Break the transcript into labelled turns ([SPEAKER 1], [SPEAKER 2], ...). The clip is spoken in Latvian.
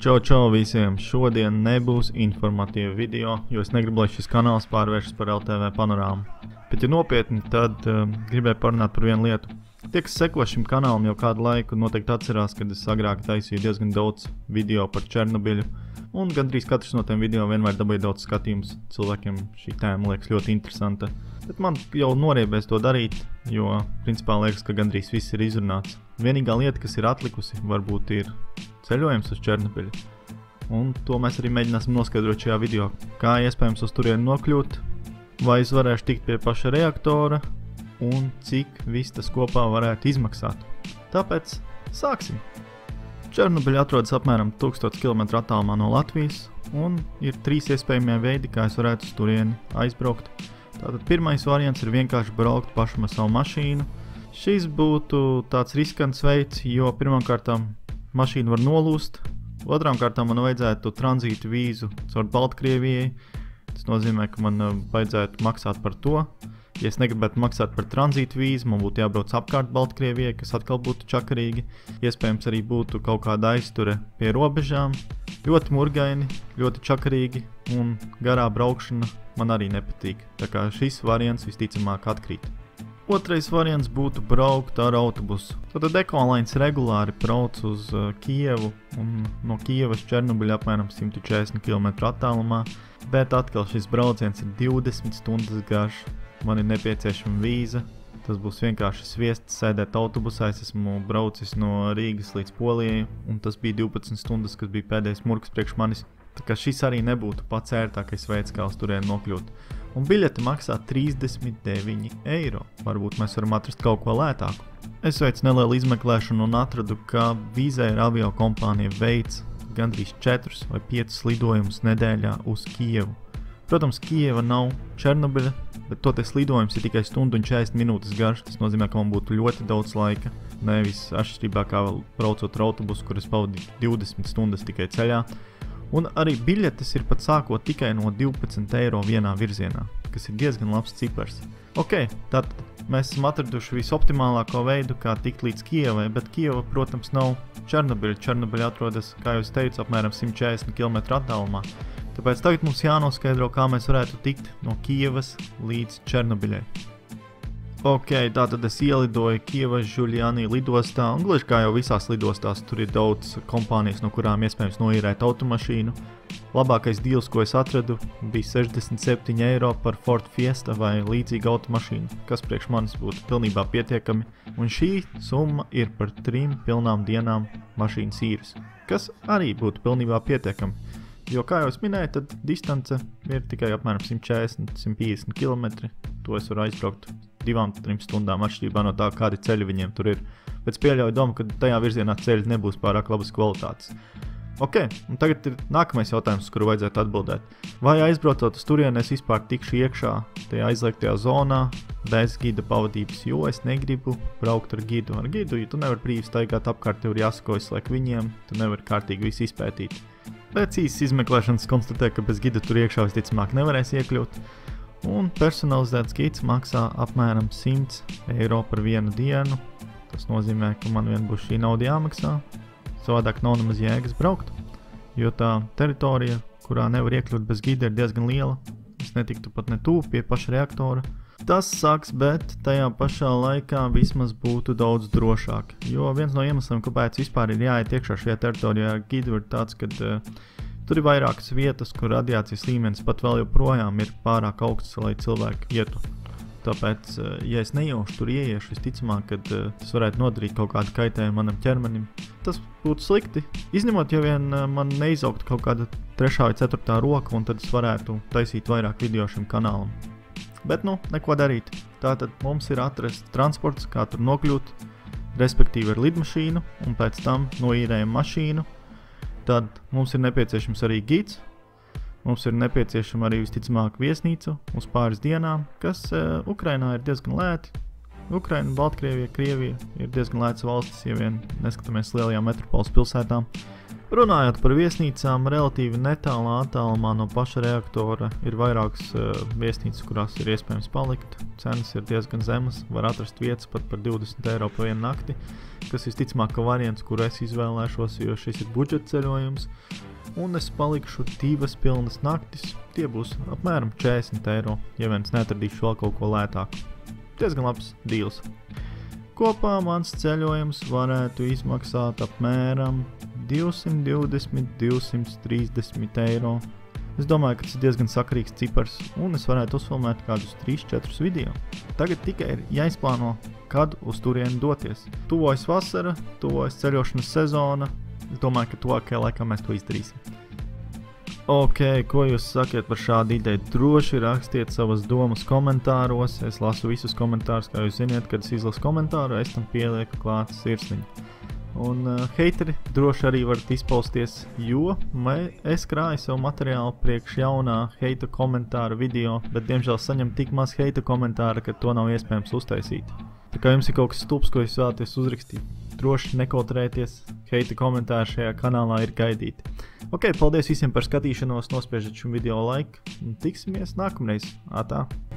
[SPEAKER 1] Čau visiem! Šodien nebūs informatīva video, jo es negribu, lai šis kanāls pārvēršas par LTV panorāmu. Bet ja nopietni, tad gribēju parunāt par vienu lietu. Tie, kas seko šim kanālam jau kādu laiku, noteikti atcerās, kad es agrāk taisīju diezgan daudz video par Černobiļu. Un gandrīz katrs no tiem video vienmēr dabīja daudz skatījumus. Cilvēkiem šī tēma liekas ļoti interesanta. Bet man jau noriebies to darīt, jo principā liekas, ka gandrīz viss ir izrunāts. Vienīgā lieta, kas ir atlikusi, varbūt ir ceļojums uz Černobiļu. Un to mēs arī mēģināsim noskaidrot šajā video. Kā iespējams uz turieni nokļūt, vai es varēšu tikt pie paša reaktora, un cik viss tas kopā varētu izmaksāt. Tāpēc sāksim! Černobiļa atrodas apmēram 1000 km attālumā no Latvijas, un ir 3 iespējamie veidi, kā es varētu uz turieni aizbraukt. Tātad pirmais variants ir vienkārši braukt pašam ar savu mašīnu. Šis būtu tāds riskants veids, jo pirmkārtām mašīna var nolūst, otrām kārtām man vajadzētu tranzītu vīzu caur Baltkrievijai. Tas nozīmē, ka man vajadzētu maksāt par to. Ja es negribētu maksāt par tranzītu vīzu, man būtu jābrauc apkārt Baltkrievijai, kas atkal būtu čakarīgi. Iespējams arī būtu kaut kāda aizture pie robežām. Ļoti murgaini, ļoti čakarīgi un garā braukšana man arī nepatīk. Tā kā šis variants visticamāk atkrīt. Otrais variants būtu braukt ar autobusu. Tad Ekolines regulāri brauc uz Kijevu un no Kijevas Černobiļa apmēram 140 km attālumā, bet atkal šis brauciens ir 20 stundas garš. Man ir nepieciešama vīza, tas būs vienkārši sviests sēdēt autobusā. Es esmu braucis no Rīgas līdz Polijai, un tas bija 12 stundas, kas bija pēdējais murgs priekš manis. Tā kā šis arī nebūtu pats ērtākais veids, kā uz turieni nokļūt. Un biļete maksā 39 eiro. Varbūt mēs varam atrast kaut ko lētāku. Es veicu nelielu izmeklēšanu un atradu, ka Wizz Air avio kompānija veic gandrīz 4 vai 5 lidojumus nedēļā uz Kijevu. Protams, Kijeva nav Černobiļa, bet toties lidojums ir tikai 1 stundu un 40 minūtes garš. Tas nozīmē, ka man būtu ļoti daudz laika. Nevis atšķirībā kā braucot ar autobusu, kur es pavadītu 20 stundas tikai ceļā. Un arī biļetes ir pat sākot tikai no 12 eiro vienā virzienā, kas ir diezgan labs cipars. Ok, tātad mēs esam atraduši visoptimālāko veidu, kā tikt līdz Kijevai, bet Kijeva, protams, nav Černobiļa. Černobiļa atrodas, kā jau es teicu, apmēram 140 km attālumā. Tāpēc tagad mums jānoskaidro, kā mēs varētu tikt no Kijevas līdz Černobiļai. Ok, tātad es ielidoju Kijevas Žuljani lidostā, un gluži kā jau visās lidostās, tur ir daudz kompānijas, no kurām iespējams noīrēt automašīnu. Labākais deals, ko es atradu, bija 67 eiro par Ford Fiesta vai līdzīgu automašīnu, kas priekš manis būtu pilnībā pietiekami, un šī summa ir par 3 pilnām dienām mašīnas īres, kas arī būtu pilnībā pietiekami. Jo, kā jau es minēju, tad distance ir tikai apmēram 140–150 km. To es varu aizbraukt 2–3 stundām atšķirībā no tā, kādi ceļi viņiem tur ir. Bet es pieļauju domu, ka tajā virzienā ceļi nebūs pārāk labas kvalitātes. Ok, un tagad ir nākamais jautājums, uz kuru vajadzētu atbildēt. Vai aizbraucot uz turieni es vispār tikšu iekšā tajā aizliegtajā zonā bez gida pavadības, jo es negribu braukt ar gidu. Ar gidu, ja tu nevari brīvi staigāt apkārt, tev ir jāsakojas laik viņiem, tu nevari kārtīgi visu izpētīt. Pēc īsas izmeklēšanas konstatēju, ka bez gida tur iekšā visticamāk nevarēs iekļūt, un personalizēts gids maksā apmēram 100 eiro par vienu dienu. Tas nozīmē, ka man vien būs šī nauda jāmaksā, savādāk nav nemaz jēgas braukt, jo tā teritorija, kurā nevar iekļūt bez gida, ir diezgan liela. Es netiktu pat ne tuvu pie paša reaktora. Tas saks, bet tajā pašā laikā vismaz būtu daudz drošāk, jo viens no iemesliem, kāpēc vispār ir jāiet iekšā šajā teritorijā ar gidu, ir tāds, ka tur ir vairākas vietas, kur radiācijas līmenis pat vēl joprojām ir pārāk augsts, lai cilvēki ietu. Tāpēc, ja es nejauši tur ieiešu, visticamāk, kad tas varētu nodarīt kaut kādu kaitējumu manam ķermenim, tas būtu slikti. Izņemot, ja vien man neizaugt kaut kāda 3. vai 4. roka, un tad es varētu taisīt vairāk video šim kanālam. Bet, neko darīt. Tātad mums ir atrasts transports, kā tur nokļūt, respektīvi ar lidmašīnu, un pēc tam noīrējam mašīnu. Tad mums ir nepieciešams arī gids, mums ir nepieciešama arī visticamāk viesnīca uz pāris dienām, kas Ukrainā ir diezgan lēti. Ukraina, Baltkrievija, Krievija ir diezgan lētas valstis, ja vien neskatāmies lielajām metropoles pilsētām. Runājot par viesnīcām, relatīvi netālā attālumā no paša reaktora ir vairākas viesnīcas, kurās ir iespējams palikt. Cenas ir diezgan zemas, var atrast vietas pat par 20 eiro par vienu nakti, kas visticamāk ka variants, kur es izvēlēšos, jo šis ir budžeta ceļojums. Un es palikšu 2 pilnas naktis, tie būs apmēram 40 eiro, ja viens netradīšu vēl kaut ko lētāku. Diezgan labs deals. Kopā mans ceļojums varētu izmaksāt apmēram 220–230 eiro. Es domāju, ka tas ir diezgan sakarīgs cipars, un es varētu uzfilmēt kādus 3–4 video. Tagad tikai ir jāizplāno, kad uz turieni doties. Tuvojas vasara, tuvojas ceļošanas sezona. Es domāju, ka tuvākajā laikā mēs to izdarīsim. Ok, ko jūs sakiet par šādu ideju? Droši rakstiet savas domas komentāros. Es lasu visus komentārus, kā jūs ziniet, kad es izlasu komentāru, es tam pielieku klāt sirsniņu. Un heiteri droši arī varat izpausties, jo es krāju savu materiālu priekš jaunā heita komentāra video, bet diemžēl saņem tik maz heita komentāra, ka to nav iespējams uztaisīt. Tā kā jums ir kaut kas stulbs, ko jūs vēlaties uzrakstīt, droši nekautrēties, heita komentāri šajā kanālā ir gaidīti. Ok, paldies visiem par skatīšanos, nospiežat šim video laiku un tiksimies nākamreiz. Atā!